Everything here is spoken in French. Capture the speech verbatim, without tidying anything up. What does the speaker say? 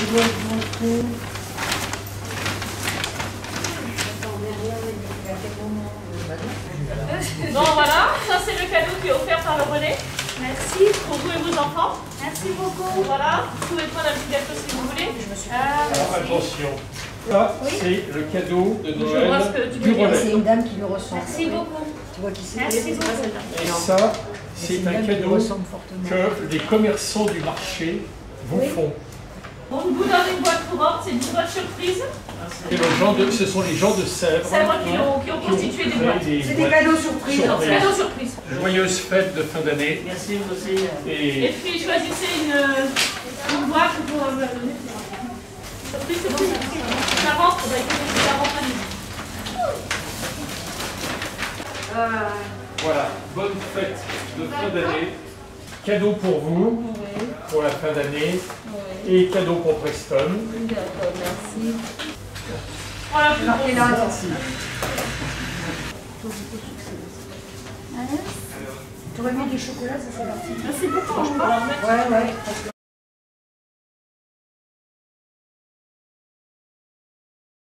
dois vous montrer. Bon voilà, ça c'est le cadeau qui est offert par le relais. Merci. Pour vous et vos enfants. Merci beaucoup. Voilà, vous pouvez prendre un petit gâteau si vous voulez. Ah, Alors, attention, ça oui. c'est le cadeau de Je vois Noël ce que tu du veux dire. relais. C'est une dame qui lui ressemble. Merci beaucoup. Tu vois qui c'est? Merci beaucoup. Et ça, c'est une un dame qui lui cadeau ressemble fortement. que les commerçants du marché vous Oui. font. On vous donne une boîte courante, c'est une boîte surprise. Et le genre de, ce sont les gens de Sèvres C'est moi qui ont, qui ont constitué des créé boîtes. des C'est des boîtes cadeaux surprises. surprises. Cadeau surprise. Joyeuses fêtes de fin d'année. Merci vous aussi. Et Et puis choisissez une, une boîte pour euh, surprise, c'est bon. Ça rentre, on va écouter ça rentre à midi. voilà, bonne fête de fin d'année. Cadeau pour vous, Oui, pour la fin d'année, oui. et cadeau pour Preston. D'accord, merci. Voilà, plus Marquez gros. là. Merci. Tu aurais mis du chocolat, ça c'est parti. Merci beaucoup. Je peux en remettre. Ouais, ouais.